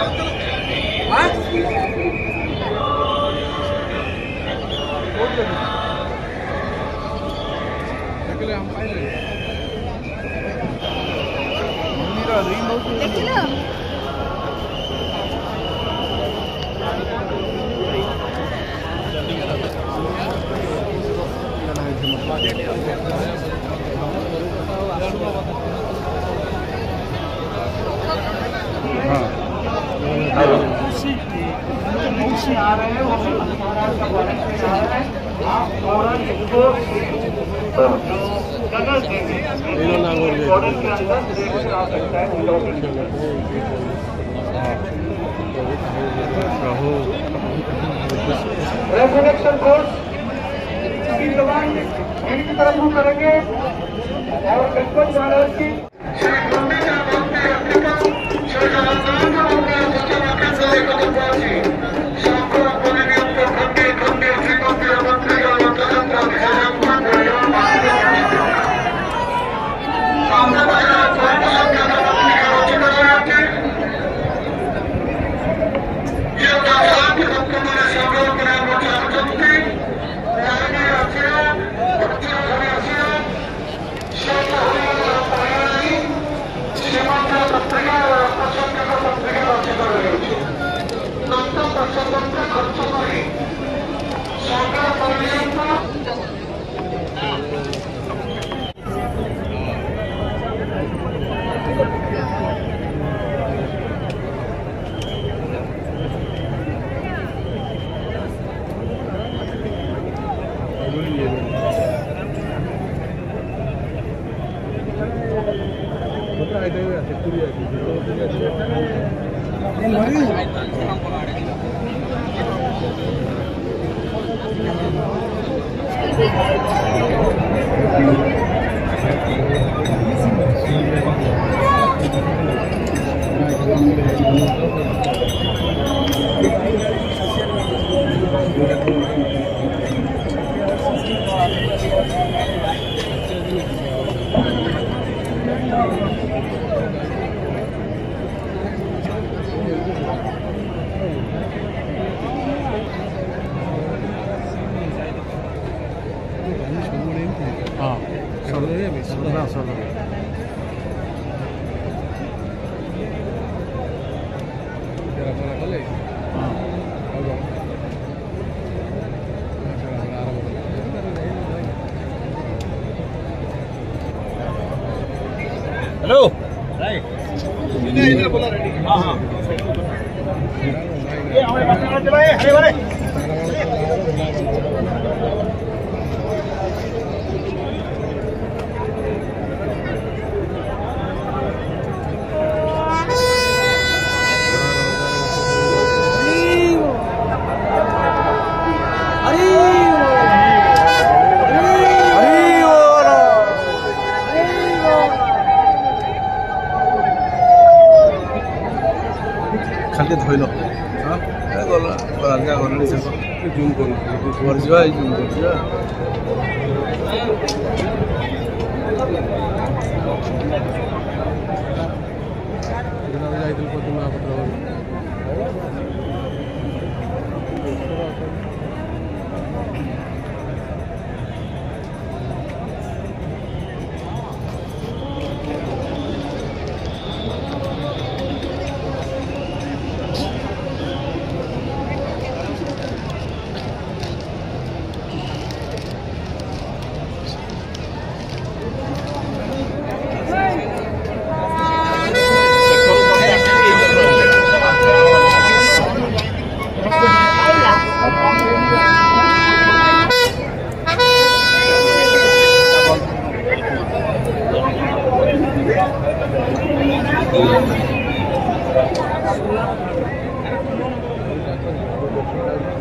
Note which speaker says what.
Speaker 1: आ रहे हैं वो महाराज का पालन से आ रहे हैं आप फौरन इसको जगह देंगे ऑर्डर के अंदर देखकर आ सकता है रेफरेक्शन कोर्स की जबान इनकी तरफ हम करेंगे और बिल्कुल महाराज की
Speaker 2: हेलो इधर बोला रेडी हाँ हाँ ये हमारे पास चलाए हरे भरे
Speaker 3: खाली धोइल हाँ गला अलगा गलानी से जूम कर जूम कर
Speaker 1: Thank you.